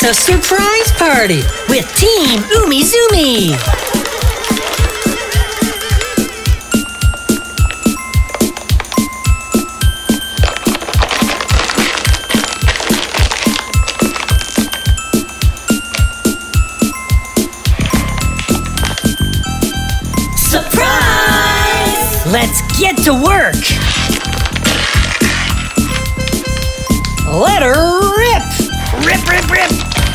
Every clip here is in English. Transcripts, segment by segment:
Santa surprise party with Team Umizoomi. Surprise! Let's get to work. Let her rip. Rip, rip, rip.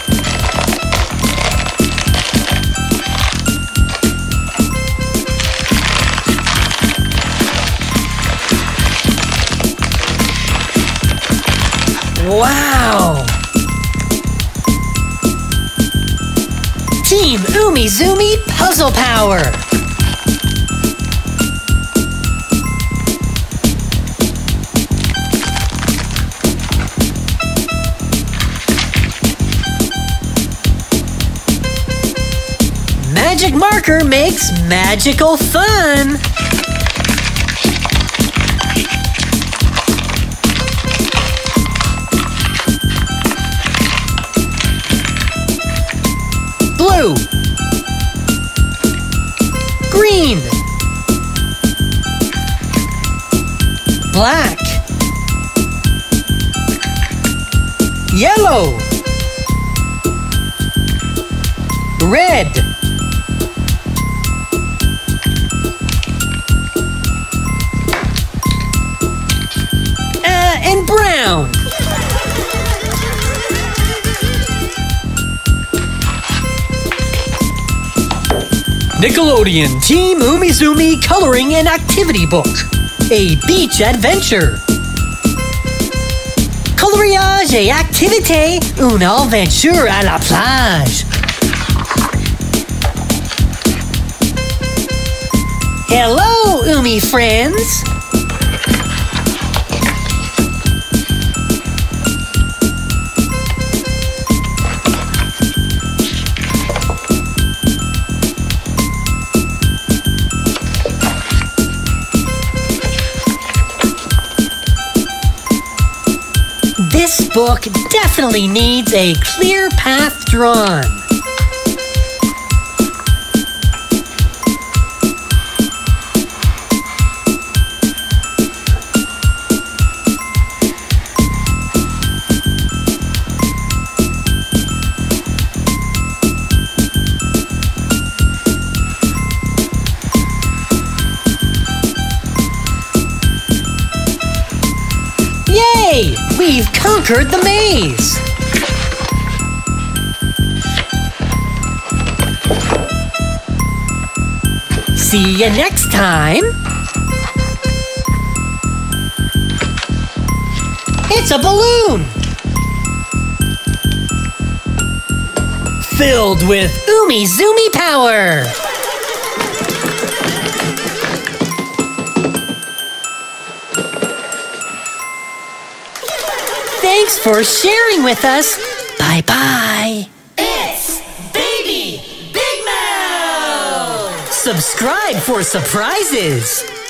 Wow! Team Umizoomi Puzzle Power! Magic marker makes magical fun! Blue, green, black, yellow, red, and brown. Nickelodeon Team Umizoomi Coloring and Activity Book. A beach adventure. Coloriage et activité, une aventure à la plage. Hello, Umi friends. This book definitely needs a clear path drawn. Yay! We've conquered the maze! See you next time! It's a balloon! Filled with Umizoomi power! Thanks for sharing with us. Bye-bye. It's Baby Big Mouth! Subscribe for surprises.